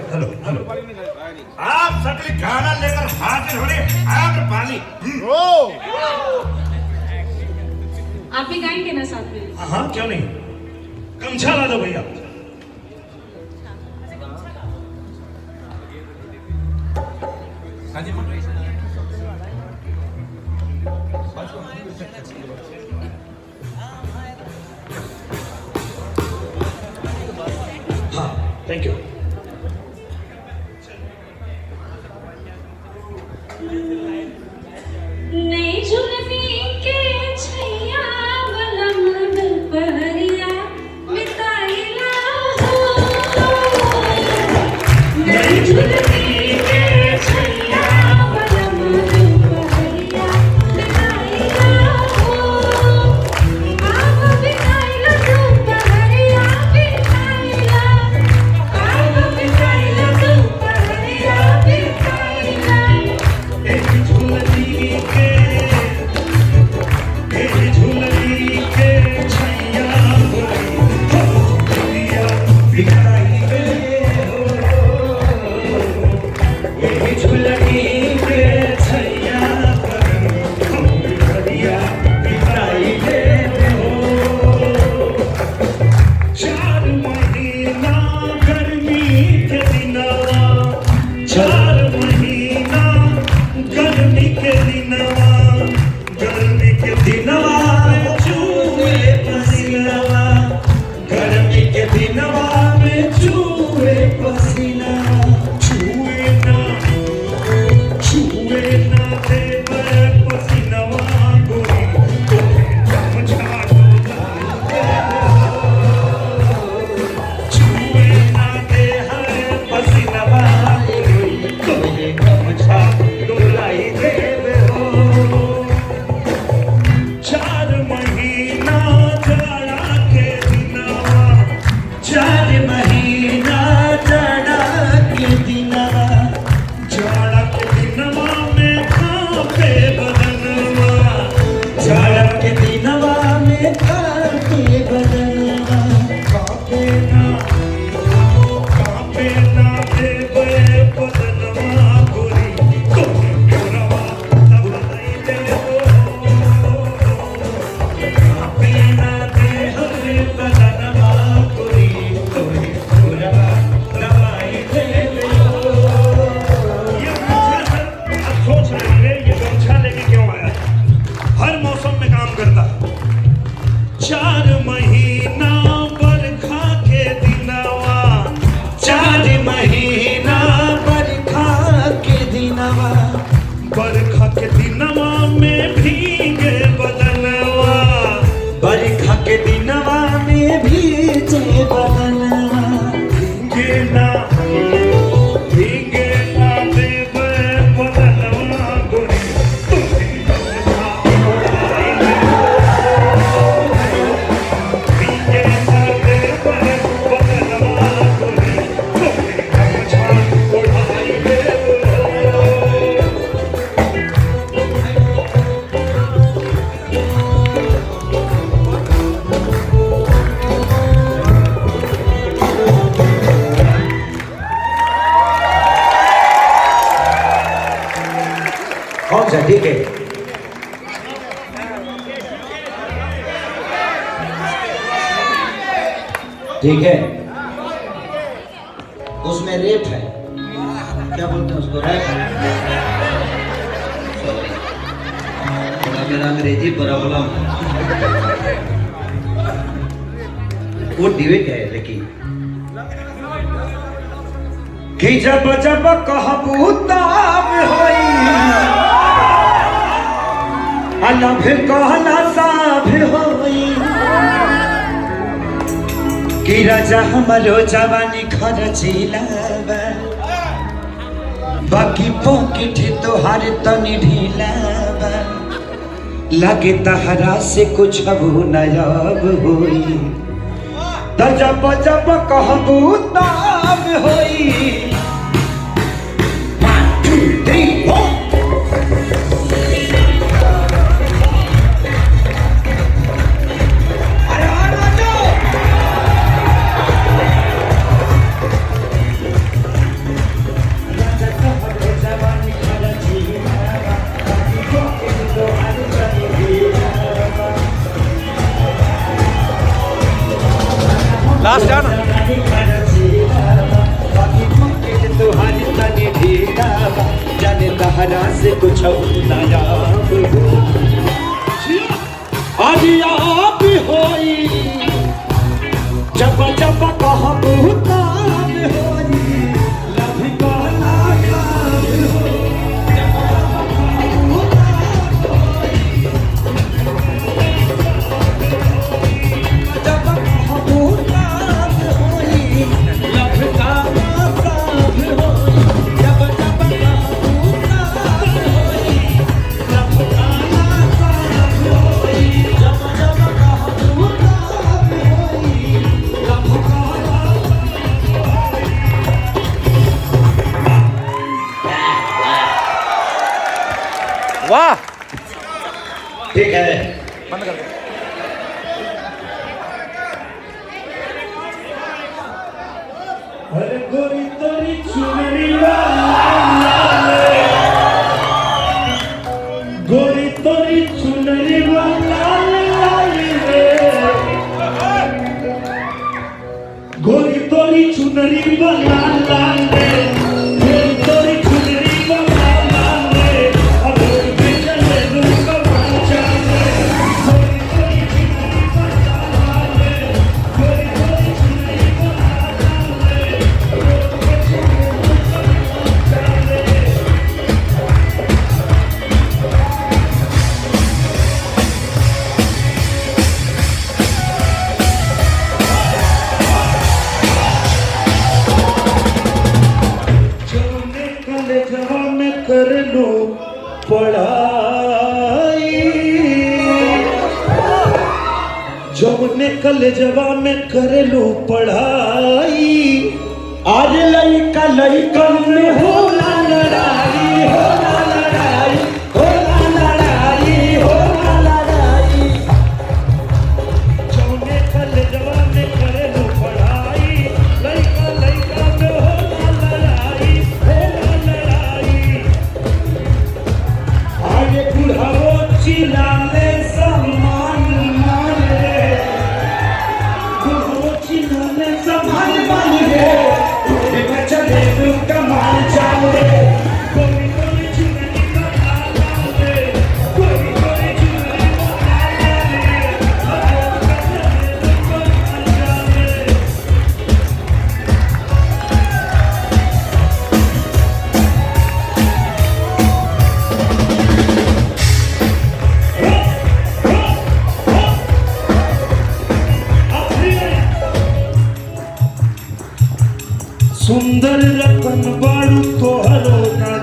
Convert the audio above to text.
Hello hello आप सकली गाना लेकर हाजिर हो रहे आम्रपाली। आप भी गाएंगे ना साथ में? हाँ क्यों नहीं, गमछा ला दो भैया। हाँ थैंक यू। नई झुलनी के छैया वाला मन परिया मिताइला हो। नई झुलनी के छैया वाला मन परिया मिताइला हो। आप मिताइला तू परिया मिताइला, आप मिताइला तू परिया मिताइला। एक झुलनी के छैया भैया बिकाई दे हो। एक झुलनी के छैया भैया बिकाई दे हो। 4 महीना गर्मी के दिनवा, 4 महीना गर्मी के दिनवा, गर्मी के दिनवा में चूहे पसीनवा, गर्मी के दिनवा में चूहे पसीनवा। छुए ना देवे पसीनवा गोरी, तोहे गमछा छुए ना दे है पसीनवा गोरी, तोहे गमछा डोलाई देवे हो। 4 महीना जाड़ा के दिनवा, 4 महीना जाड़ा के दिनवा, जाड़ा के दिनवा में कांपे बदनवा, जाड़ा के दिनवा में कांपे बदनवा। कांपे ना देवे बदनवा गोरी, तोहे गोरवा दबाई दे हो। कांपे ना दे हरे बदनवा गोरी, तोहे गोरवा दबाई दे हो। ये मुझे अब सोच रहे होंगे ये गमछा लेके क्यों आया, हर मौसम में काम करता है। 4 महीना बरखा के दिनवा, 4 महीना बरखा के दिनवा, बरखा के दिनवा में भीगे बदनवा, बरखा के दिनवा में भीगे बदनवा। भीगे ना देवे बदनवा गोरी, तोहे गमछा डोलाई दे हो। भीगे ना देवे बदनवा गोरी, तोहे गमछा डोलाई दे हो। कौन सा? ठीक है, ठीक है। उसमें रेप है, क्या बोलते हैं उसको, रैप है। थोड़ा मेरा अंग्रेजी प्रॉब्लम, वो डिबेट है लेकिन कि जब जब कहबू तब होई, अलभ कहला साभ होई। कि राजा हमरो जवानी खर्चिलावा, बाकी पॉकेट तोहार तनी ढीलावा। लगे तहरा से कुछ अब नयाब होई, त जब जब कहबू तब होई। 1 2 3 4 1 वाह, ठीक है। बंद कर दो। अरे गोरी तोरी चुनरी वाला गोरी तोरी चुनरी वाला गोरी तोरी चुनरी वाला गोरी तोरी चुनरी वाला अब गोरी चले दूंगा माचा गोरी तोरी चुनरी वाला गोरी तोरी चुनरी कर लो पढ़ाई जौने कलेजवा में कर लो पढ़ाई आज लइका लइका में होला लड़ाई होला लड़ाई होला लड़ाई होला लड़ाई जौने कलेजवा में कर लो पढ़ाई लइका लइका में होला लड़ाई होला लड़ाई आगे बुढ़ाओ चिल्लाने सम्मान माने बुढ़ाओ चिल्लाने सम्मान माने देखा चले तू कमाल चाले कोई कोई चुनरी का लाले कोई कोई चुनरी का सुंदर रतन बाड़ू तोहरो न